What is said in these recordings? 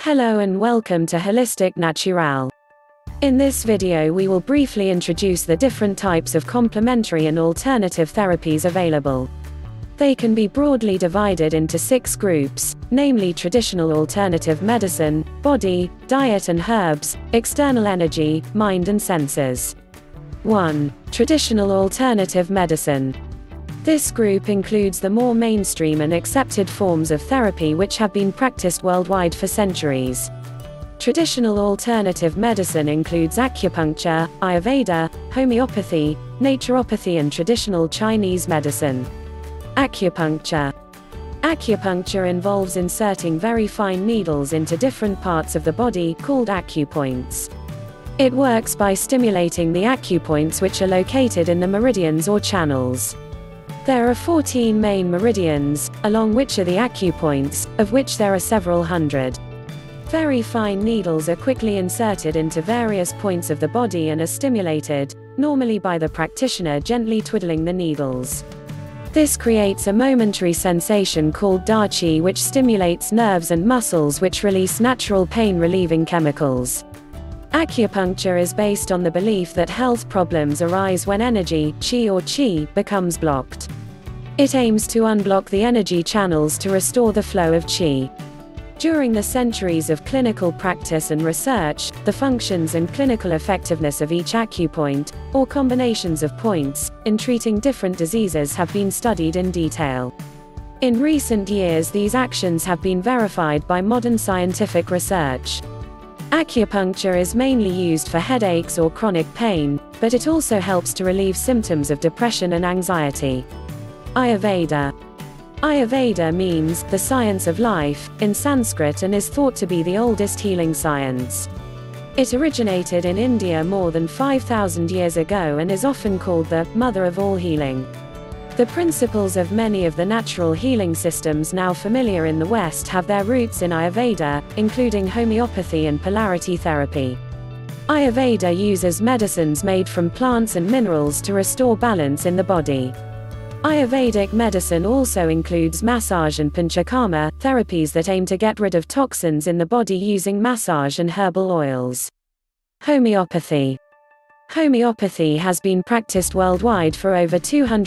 Hello and welcome to Holistic Natural. In this video we will briefly introduce the different types of complementary and alternative therapies available. They can be broadly divided into 6 groups, namely traditional alternative medicine, body, diet and herbs, external energy, mind and senses. 1. Traditional alternative medicine. This group includes the more mainstream and accepted forms of therapy which have been practiced worldwide for centuries. Traditional alternative medicine includes acupuncture, Ayurveda, homeopathy, naturopathy and traditional Chinese medicine. Acupuncture. Acupuncture involves inserting very fine needles into different parts of the body, called acupoints. It works by stimulating the acupoints which are located in the meridians or channels. There are 14 main meridians, along which are the acupoints, of which there are several hundred. Very fine needles are quickly inserted into various points of the body and are stimulated, normally by the practitioner gently twiddling the needles. This creates a momentary sensation called da qi which stimulates nerves and muscles which release natural pain-relieving chemicals. Acupuncture is based on the belief that health problems arise when energy, qi, becomes blocked. It aims to unblock the energy channels to restore the flow of qi. During the centuries of clinical practice and research, the functions and clinical effectiveness of each acupoint, or combinations of points, in treating different diseases have been studied in detail. In recent years these actions have been verified by modern scientific research. Acupuncture is mainly used for headaches or chronic pain, but it also helps to relieve symptoms of depression and anxiety. Ayurveda. Ayurveda means the science of life in Sanskrit and is thought to be the oldest healing science. It originated in India more than 5,000 years ago and is often called the mother of all healing. The principles of many of the natural healing systems now familiar in the West have their roots in Ayurveda, including homeopathy and polarity therapy. Ayurveda uses medicines made from plants and minerals to restore balance in the body. Ayurvedic medicine also includes massage and panchakarma, therapies that aim to get rid of toxins in the body using massage and herbal oils. Homeopathy. Homeopathy has been practiced worldwide for over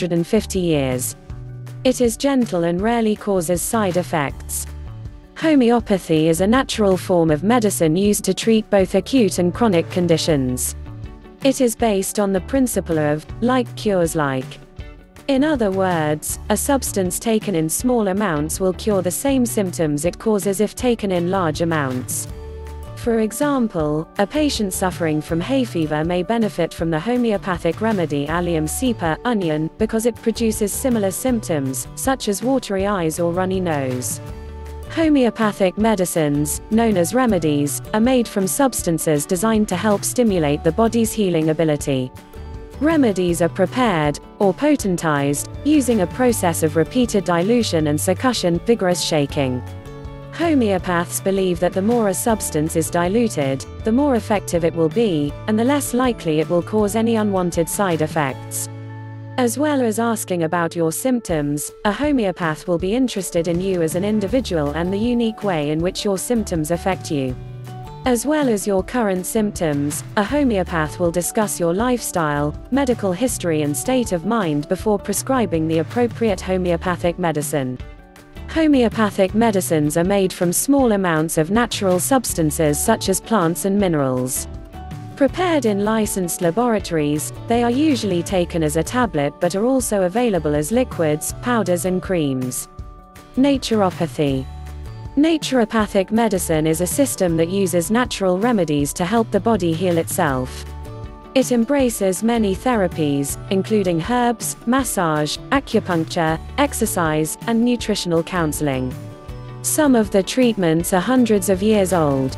250 years. It is gentle and rarely causes side effects. Homeopathy is a natural form of medicine used to treat both acute and chronic conditions. It is based on the principle of like cures like. In other words, a substance taken in small amounts will cure the same symptoms it causes if taken in large amounts. For example, a patient suffering from hay fever may benefit from the homeopathic remedy Allium cepa, onion, because it produces similar symptoms, such as watery eyes or runny nose. Homeopathic medicines, known as remedies, are made from substances designed to help stimulate the body's healing ability. Remedies are prepared, or potentized, using a process of repeated dilution and succussion, vigorous shaking. Homeopaths believe that the more a substance is diluted, the more effective it will be, and the less likely it will cause any unwanted side effects. As well as asking about your symptoms, a homeopath will be interested in you as an individual and the unique way in which your symptoms affect you. As well as your current symptoms, a homeopath will discuss your lifestyle, medical history and state of mind before prescribing the appropriate homeopathic medicine. Homeopathic medicines are made from small amounts of natural substances such as plants and minerals. Prepared in licensed laboratories, they are usually taken as a tablet but are also available as liquids, powders and creams. Naturopathy. Naturopathic medicine is a system that uses natural remedies to help the body heal itself. It embraces many therapies, including herbs, massage, acupuncture, exercise, and nutritional counseling. Some of the treatments are hundreds of years old.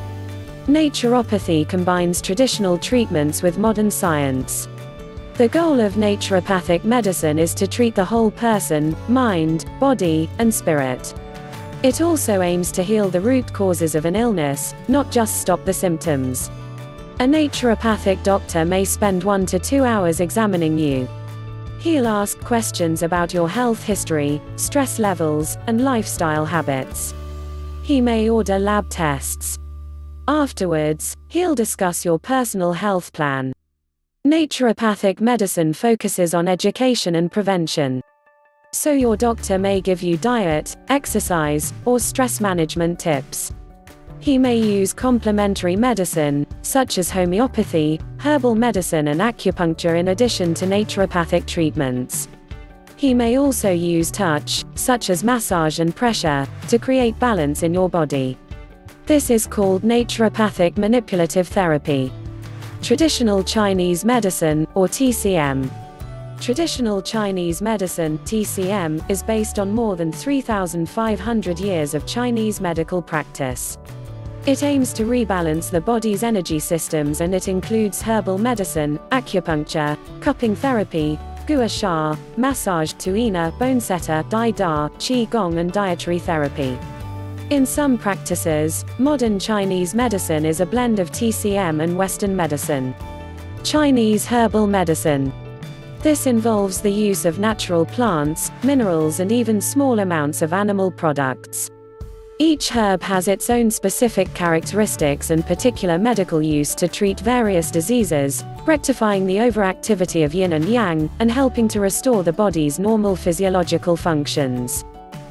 Naturopathy combines traditional treatments with modern science. The goal of naturopathic medicine is to treat the whole person, mind, body, and spirit. It also aims to heal the root causes of an illness, not just stop the symptoms. A naturopathic doctor may spend 1 to 2 hours examining you. He'll ask questions about your health history, stress levels, and lifestyle habits. He may order lab tests. Afterwards, he'll discuss your personal health plan. Naturopathic medicine focuses on education and prevention. So your doctor may give you diet, exercise, or stress management tips. He may use complementary medicine, such as homeopathy, herbal medicine and acupuncture in addition to naturopathic treatments. He may also use touch, such as massage and pressure, to create balance in your body. This is called naturopathic manipulative therapy. Traditional Chinese medicine, or TCM. Traditional Chinese medicine, TCM, is based on more than 3,500 years of Chinese medical practice. It aims to rebalance the body's energy systems, and it includes herbal medicine, acupuncture, cupping therapy, gua sha, massage, tuina, bone setter, dai da, qi gong and dietary therapy. In some practices, modern Chinese medicine is a blend of TCM and Western medicine. Chinese herbal medicine. This involves the use of natural plants, minerals and even small amounts of animal products. Each herb has its own specific characteristics and particular medical use to treat various diseases, rectifying the overactivity of yin and yang, and helping to restore the body's normal physiological functions.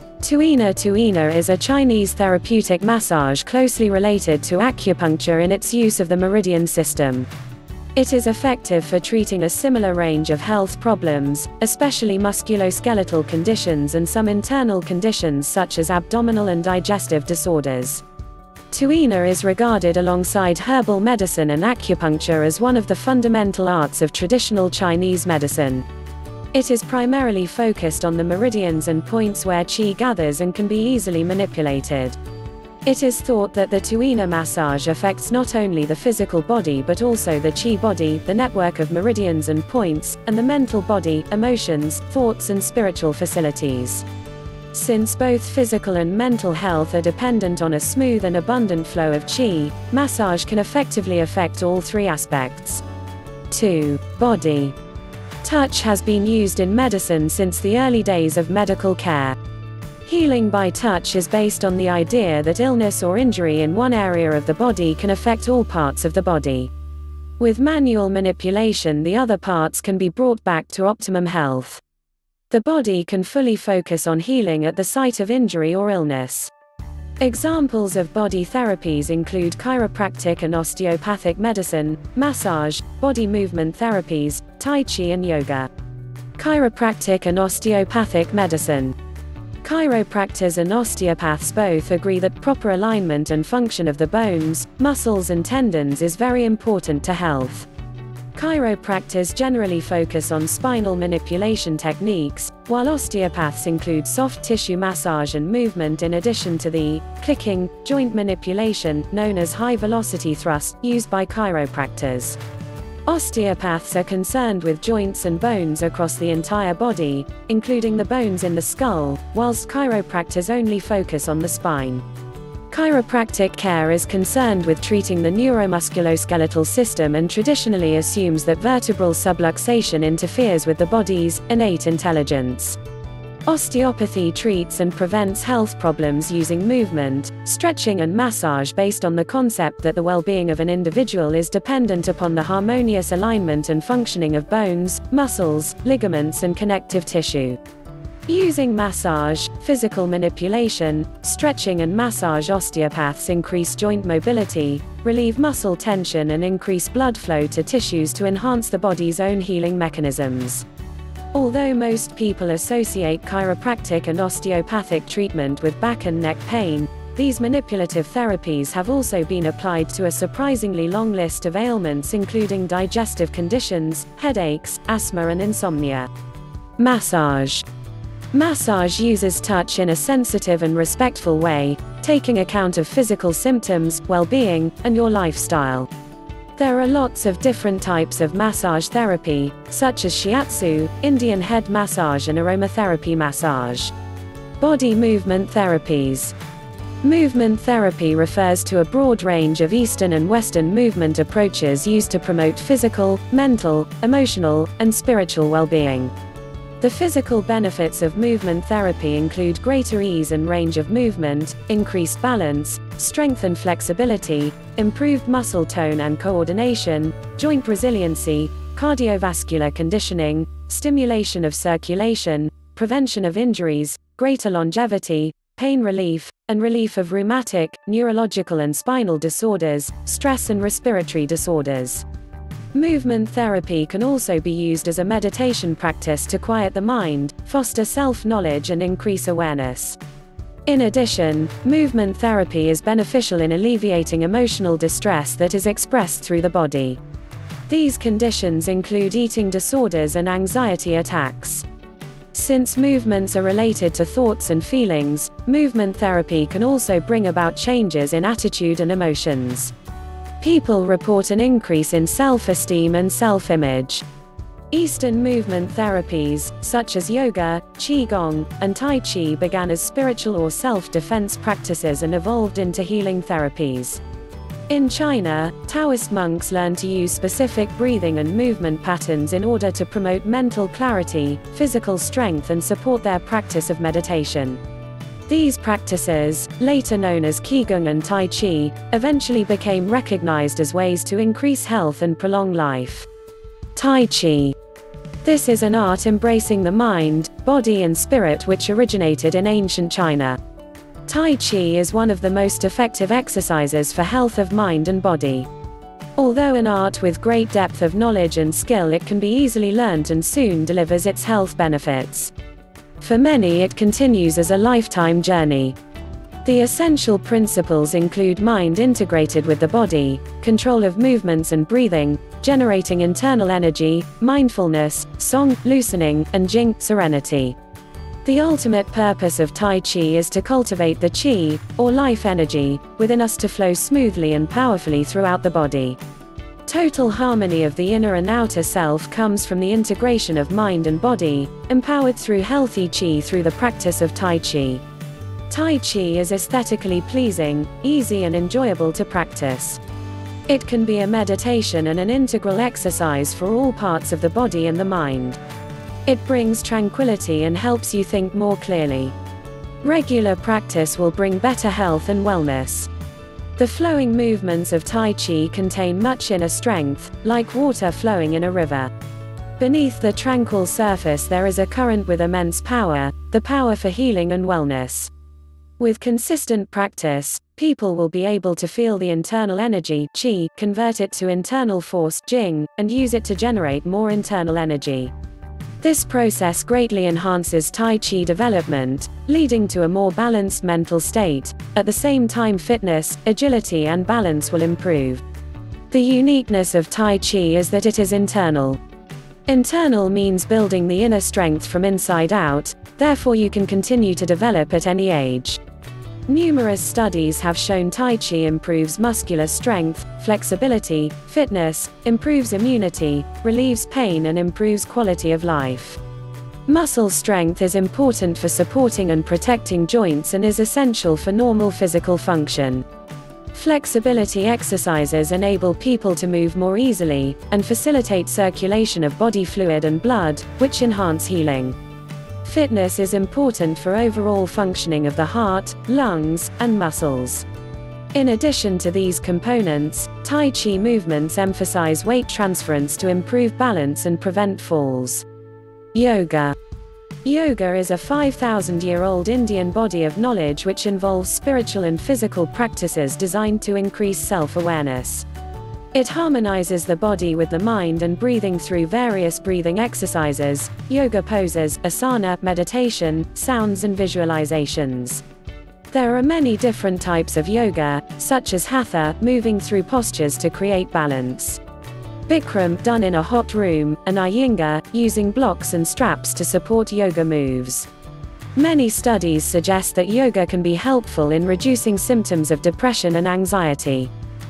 Tuina is a Chinese therapeutic massage closely related to acupuncture in its use of the meridian system. It is effective for treating a similar range of health problems, especially musculoskeletal conditions and some internal conditions such as abdominal and digestive disorders. Tuina is regarded alongside herbal medicine and acupuncture as one of the fundamental arts of traditional Chinese medicine. It is primarily focused on the meridians and points where qi gathers and can be easily manipulated. It is thought that the tuina massage affects not only the physical body but also the qi body, the network of meridians and points, and the mental body, emotions, thoughts and spiritual facilities. Since both physical and mental health are dependent on a smooth and abundant flow of qi, massage can effectively affect all three aspects. 2. Body. Touch has been used in medicine since the early days of medical care. Healing by touch is based on the idea that illness or injury in one area of the body can affect all parts of the body. With manual manipulation, the other parts can be brought back to optimum health. The body can fully focus on healing at the site of injury or illness. Examples of body therapies include chiropractic and osteopathic medicine, massage, body movement therapies, tai chi and yoga. Chiropractic and osteopathic medicine. Chiropractors and osteopaths both agree that proper alignment and function of the bones, muscles and tendons is very important to health. Chiropractors generally focus on spinal manipulation techniques, while osteopaths include soft tissue massage and movement in addition to the clicking joint manipulation, known as high-velocity thrust, used by chiropractors. Osteopaths are concerned with joints and bones across the entire body, including the bones in the skull, whilst chiropractors only focus on the spine. Chiropractic care is concerned with treating the neuromusculoskeletal system and traditionally assumes that vertebral subluxation interferes with the body's innate intelligence. Osteopathy treats and prevents health problems using movement, stretching and massage based on the concept that the well-being of an individual is dependent upon the harmonious alignment and functioning of bones, muscles, ligaments and connective tissue. Using massage, physical manipulation, stretching and massage, osteopaths increase joint mobility, relieve muscle tension and increase blood flow to tissues to enhance the body's own healing mechanisms. Although most people associate chiropractic and osteopathic treatment with back and neck pain, these manipulative therapies have also been applied to a surprisingly long list of ailments including digestive conditions, headaches, asthma and insomnia. Massage. Massage uses touch in a sensitive and respectful way, taking account of physical symptoms, well-being, and your lifestyle. There are lots of different types of massage therapy, such as shiatsu, Indian head massage and aromatherapy massage. Body movement therapies. Movement therapy refers to a broad range of Eastern and Western movement approaches used to promote physical, mental, emotional, and spiritual well-being. The physical benefits of movement therapy include greater ease and range of movement, increased balance, strength and flexibility, improved muscle tone and coordination, joint resiliency, cardiovascular conditioning, stimulation of circulation, prevention of injuries, greater longevity, pain relief, and relief of rheumatic, neurological and spinal disorders, stress and respiratory disorders. Movement therapy can also be used as a meditation practice to quiet the mind, foster self-knowledge and increase awareness. In addition, movement therapy is beneficial in alleviating emotional distress that is expressed through the body. These conditions include eating disorders and anxiety attacks. Since movements are related to thoughts and feelings, movement therapy can also bring about changes in attitude and emotions. People report an increase in self-esteem and self-image. Eastern movement therapies, such as yoga, qigong, and tai chi, began as spiritual or self-defense practices and evolved into healing therapies. In China, Taoist monks learned to use specific breathing and movement patterns in order to promote mental clarity, physical strength, and support their practice of meditation. These practices, later known as Qigong and Tai Chi, eventually became recognized as ways to increase health and prolong life. Tai Chi. This is an art embracing the mind, body and spirit which originated in ancient China. Tai Chi is one of the most effective exercises for health of mind and body. Although an art with great depth of knowledge and skill, it can be easily learned and soon delivers its health benefits. For many, it continues as a lifetime journey. The essential principles include mind integrated with the body, control of movements and breathing, generating internal energy, mindfulness, song, loosening, and jing, serenity. The ultimate purpose of Tai Chi is to cultivate the qi, or life energy, within us to flow smoothly and powerfully throughout the body. Total harmony of the inner and outer self comes from the integration of mind and body, empowered through healthy qi through the practice of Tai Chi. Tai Chi is aesthetically pleasing, easy and enjoyable to practice. It can be a meditation and an integral exercise for all parts of the body and the mind. It brings tranquility and helps you think more clearly. Regular practice will bring better health and wellness. The flowing movements of Tai Chi contain much inner strength, like water flowing in a river. Beneath the tranquil surface there is a current with immense power, the power for healing and wellness. With consistent practice, people will be able to feel the internal energy, qi, convert it to internal force, jing, and use it to generate more internal energy. This process greatly enhances Tai Chi development, leading to a more balanced mental state. At the same time, fitness, agility and balance will improve. The uniqueness of Tai Chi is that it is internal. Internal means building the inner strength from inside out, therefore you can continue to develop at any age. Numerous studies have shown Tai Chi improves muscular strength, flexibility, fitness, improves immunity, relieves pain and improves quality of life. Muscle strength is important for supporting and protecting joints and is essential for normal physical function. Flexibility exercises enable people to move more easily, and facilitate circulation of body fluid and blood, which enhance healing. Fitness is important for overall functioning of the heart, lungs, and muscles. In addition to these components, Tai Chi movements emphasize weight transference to improve balance and prevent falls. Yoga. Yoga is a 5,000-year-old Indian body of knowledge which involves spiritual and physical practices designed to increase self-awareness. It harmonizes the body with the mind and breathing through various breathing exercises, yoga poses, asana, meditation, sounds and visualizations. There are many different types of yoga, such as hatha, moving through postures to create balance. Bikram, done in a hot room, and Iyengar, using blocks and straps to support yoga moves. Many studies suggest that yoga can be helpful in reducing symptoms of depression and anxiety.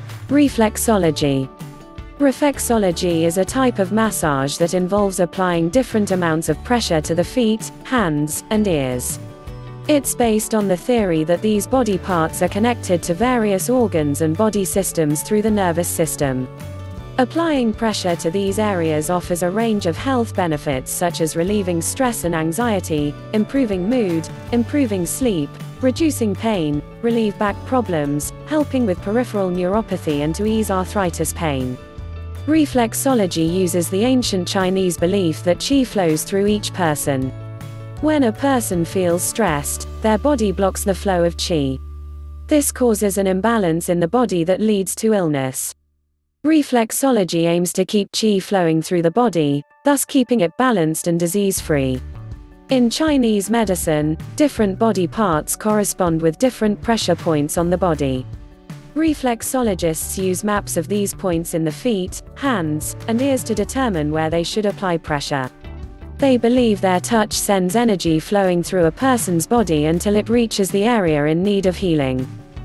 Reflexology. Reflexology is a type of massage that involves applying different amounts of pressure to the feet, hands, and ears. It's based on the theory that these body parts are connected to various organs and body systems through the nervous system. Applying pressure to these areas offers a range of health benefits such as relieving stress and anxiety, improving mood, improving sleep, reducing pain, relieve back problems, helping with peripheral neuropathy and to ease arthritis pain. Reflexology uses the ancient Chinese belief that qi flows through each person. When a person feels stressed, their body blocks the flow of qi. This causes an imbalance in the body that leads to illness. Reflexology aims to keep qi flowing through the body, thus keeping it balanced and disease-free. In Chinese medicine, different body parts correspond with different pressure points on the body. Reflexologists use maps of these points in the feet, hands, and ears to determine where they should apply pressure. They believe their touch sends energy flowing through a person's body until it reaches the area in need of healing.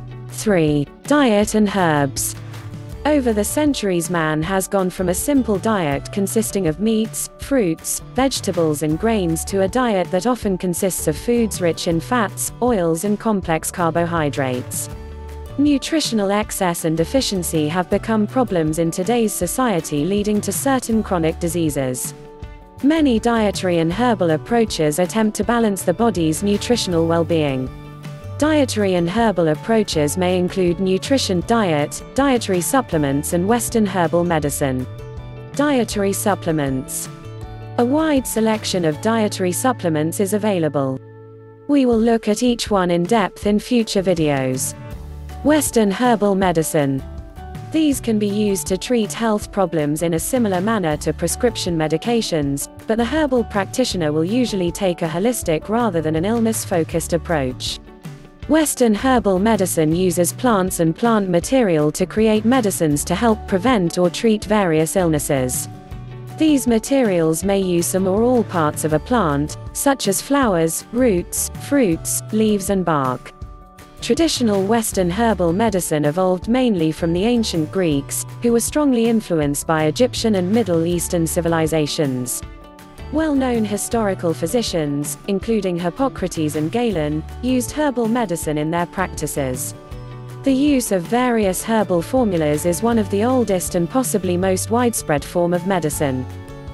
3. Diet and herbs. Over the centuries, man has gone from a simple diet consisting of meats, fruits, vegetables and grains to a diet that often consists of foods rich in fats, oils and complex carbohydrates. Nutritional excess and deficiency have become problems in today's society, leading to certain chronic diseases. Many dietary and herbal approaches attempt to balance the body's nutritional well-being. Dietary and herbal approaches may include nutrition, diet, dietary supplements and Western herbal medicine. Dietary supplements. A wide selection of dietary supplements is available. We will look at each one in depth in future videos. Western herbal medicine. These can be used to treat health problems in a similar manner to prescription medications, but the herbal practitioner will usually take a holistic rather than an illness-focused approach. Western herbal medicine uses plants and plant material to create medicines to help prevent or treat various illnesses. These materials may use some or all parts of a plant, such as flowers, roots, fruits, leaves and bark. Traditional Western herbal medicine evolved mainly from the ancient Greeks, who were strongly influenced by Egyptian and Middle Eastern civilizations. Well-known historical physicians, including Hippocrates and Galen, used herbal medicine in their practices. The use of various herbal formulas is one of the oldest and possibly most widespread form of medicine.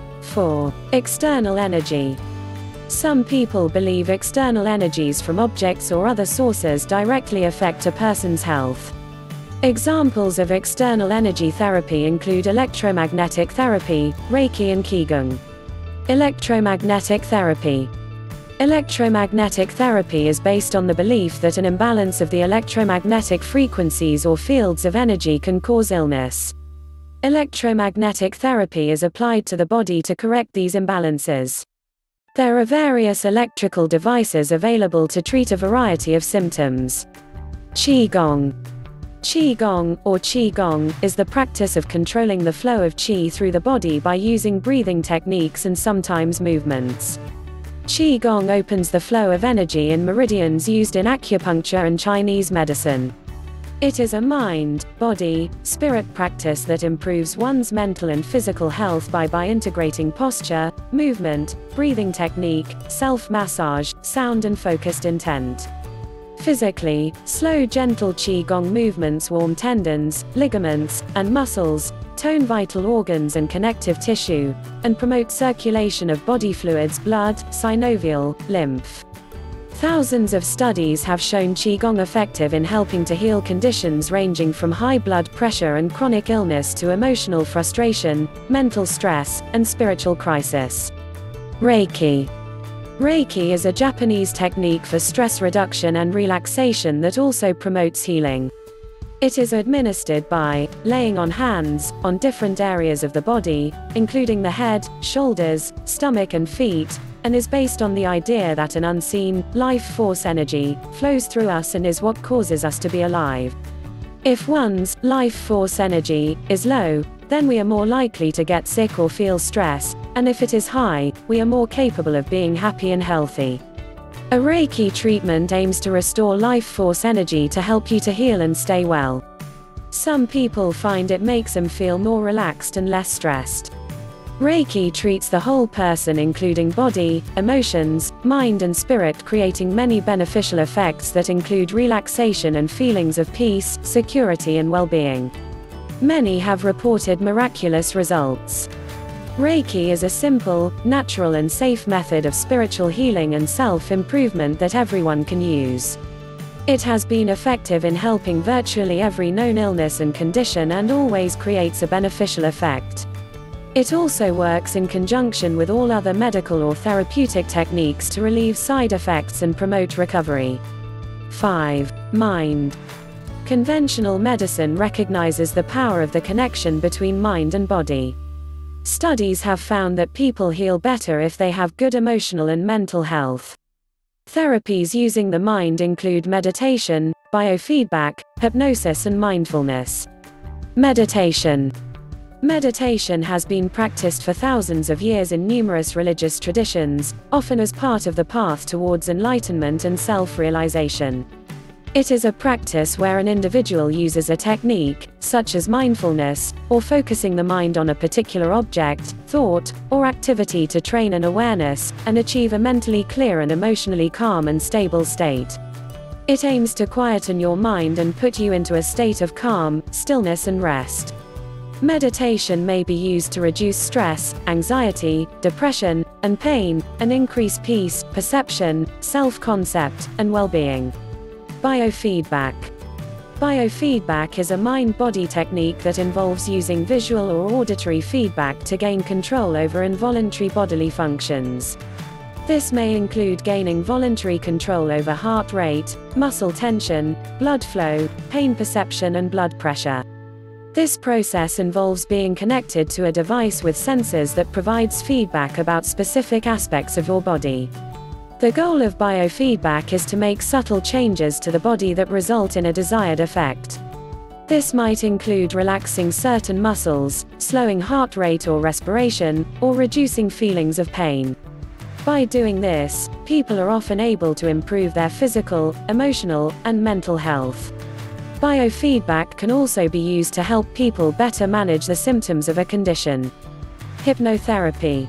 4. External energy. Some people believe external energies from objects or other sources directly affect a person's health. Examples of external energy therapy include electromagnetic therapy, Reiki and Qigong. Electromagnetic therapy. Electromagnetic therapy is based on the belief that an imbalance of the electromagnetic frequencies or fields of energy can cause illness. Electromagnetic therapy is applied to the body to correct these imbalances. There are various electrical devices available to treat a variety of symptoms. Qigong. Qigong, or Qigong, is the practice of controlling the flow of qi through the body by using breathing techniques and sometimes movements. Qigong opens the flow of energy in meridians used in acupuncture and Chinese medicine. It is a mind, body, spirit practice that improves one's mental and physical health by integrating posture, movement, breathing technique, self-massage, sound and focused intent. Physically, slow gentle Qigong movements warm tendons, ligaments, and muscles, tone vital organs and connective tissue, and promote circulation of body fluids, blood, synovial, lymph. Thousands of studies have shown Qigong effective in helping to heal conditions ranging from high blood pressure and chronic illness to emotional frustration, mental stress, and spiritual crisis. Reiki. Reiki is a Japanese technique for stress reduction and relaxation that also promotes healing. It is administered by laying on hands on different areas of the body, including the head, shoulders, stomach and feet, and is based on the idea that an unseen, life force energy flows through us and is what causes us to be alive. If one's life force energy is low, then we are more likely to get sick or feel stress, and if it is high, we are more capable of being happy and healthy. A Reiki treatment aims to restore life force energy to help you to heal and stay well. Some people find it makes them feel more relaxed and less stressed. Reiki treats the whole person including body, emotions, mind and spirit, creating many beneficial effects that include relaxation and feelings of peace, security and well-being. Many have reported miraculous results. Reiki is a simple, natural and safe method of spiritual healing and self-improvement that everyone can use. It has been effective in helping virtually every known illness and condition and always creates a beneficial effect. It also works in conjunction with all other medical or therapeutic techniques to relieve side effects and promote recovery. 5. Mind. Conventional medicine recognizes the power of the connection between mind and body. Studies have found that people heal better if they have good emotional and mental health. Therapies using the mind include meditation, biofeedback, hypnosis and mindfulness. Meditation. Meditation has been practiced for thousands of years in numerous religious traditions, often as part of the path towards enlightenment and self-realization. It is a practice where an individual uses a technique, such as mindfulness, or focusing the mind on a particular object, thought, or activity to train an awareness, and achieve a mentally clear and emotionally calm and stable state. It aims to quieten your mind and put you into a state of calm, stillness and rest. Meditation may be used to reduce stress, anxiety, depression, and pain, and increase peace, perception, self-concept, and well-being. Biofeedback. Biofeedback is a mind-body technique that involves using visual or auditory feedback to gain control over involuntary bodily functions. This may include gaining voluntary control over heart rate, muscle tension, blood flow, pain perception and blood pressure. This process involves being connected to a device with sensors that provides feedback about specific aspects of your body. The goal of biofeedback is to make subtle changes to the body that result in a desired effect. This might include relaxing certain muscles, slowing heart rate or respiration, or reducing feelings of pain. By doing this, people are often able to improve their physical, emotional, and mental health. Biofeedback can also be used to help people better manage the symptoms of a condition. Hypnotherapy.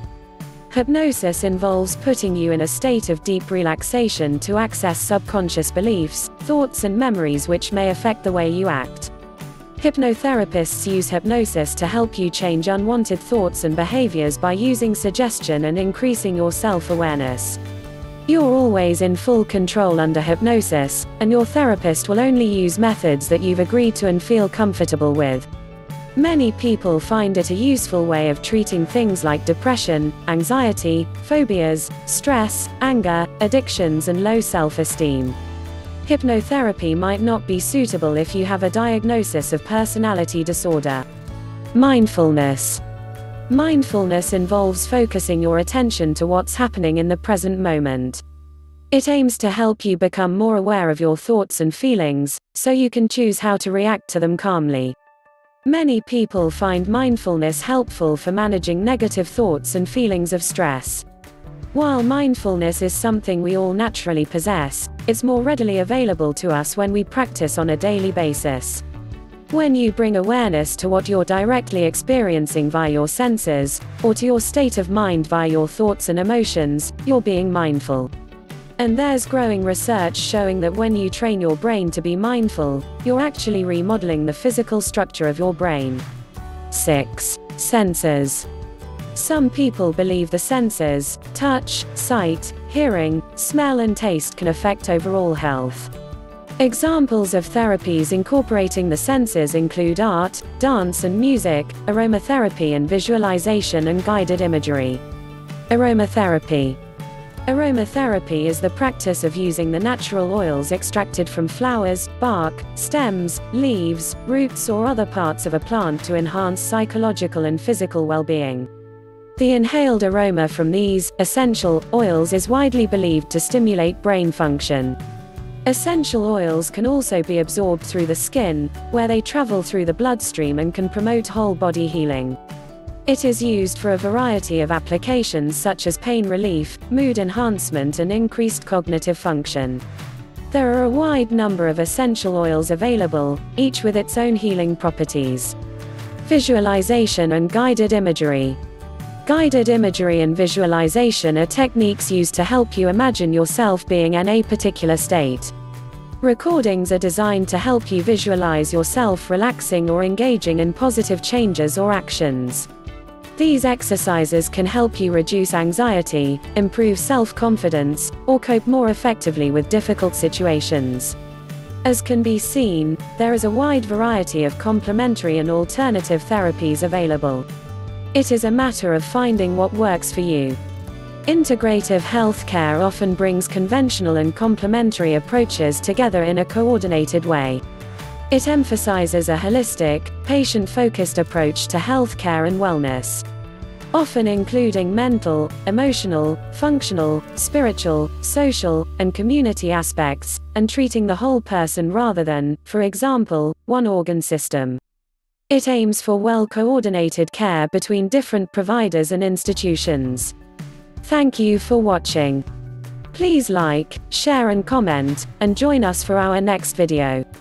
Hypnosis involves putting you in a state of deep relaxation to access subconscious beliefs, thoughts and memories which may affect the way you act. Hypnotherapists use hypnosis to help you change unwanted thoughts and behaviors by using suggestion and increasing your self-awareness. You're always in full control under hypnosis, and your therapist will only use methods that you've agreed to and feel comfortable with. Many people find it a useful way of treating things like depression, anxiety, phobias, stress, anger, addictions and low self-esteem. Hypnotherapy might not be suitable if you have a diagnosis of personality disorder. Mindfulness. Mindfulness involves focusing your attention to what's happening in the present moment. It aims to help you become more aware of your thoughts and feelings, so you can choose how to react to them calmly. Many people find mindfulness helpful for managing negative thoughts and feelings of stress. While mindfulness is something we all naturally possess, it's more readily available to us when we practice on a daily basis. When you bring awareness to what you're directly experiencing via your senses, or to your state of mind via your thoughts and emotions, you're being mindful. And there's growing research showing that when you train your brain to be mindful, you're actually remodeling the physical structure of your brain. 6. Senses. Some people believe the senses, touch, sight, hearing, smell and taste can affect overall health. Examples of therapies incorporating the senses include art, dance and music, aromatherapy and visualization and guided imagery. Aromatherapy. Aromatherapy is the practice of using the natural oils extracted from flowers, bark, stems, leaves, roots or other parts of a plant to enhance psychological and physical well-being. The inhaled aroma from these essential oils is widely believed to stimulate brain function. Essential oils can also be absorbed through the skin, where they travel through the bloodstream and can promote whole body healing. It is used for a variety of applications such as pain relief, mood enhancement and increased cognitive function. There are a wide number of essential oils available, each with its own healing properties. Visualization and guided imagery. Guided imagery and visualization are techniques used to help you imagine yourself being in a particular state. Recordings are designed to help you visualize yourself relaxing or engaging in positive changes or actions. These exercises can help you reduce anxiety, improve self-confidence, or cope more effectively with difficult situations. As can be seen, there is a wide variety of complementary and alternative therapies available. It is a matter of finding what works for you. Integrative healthcare often brings conventional and complementary approaches together in a coordinated way. It emphasizes a holistic, patient-focused approach to healthcare and wellness, often including mental, emotional, functional, spiritual, social, and community aspects, and treating the whole person rather than, for example, one organ system. It aims for well-coordinated care between different providers and institutions. Thank you for watching. Please like, share and comment, and join us for our next video.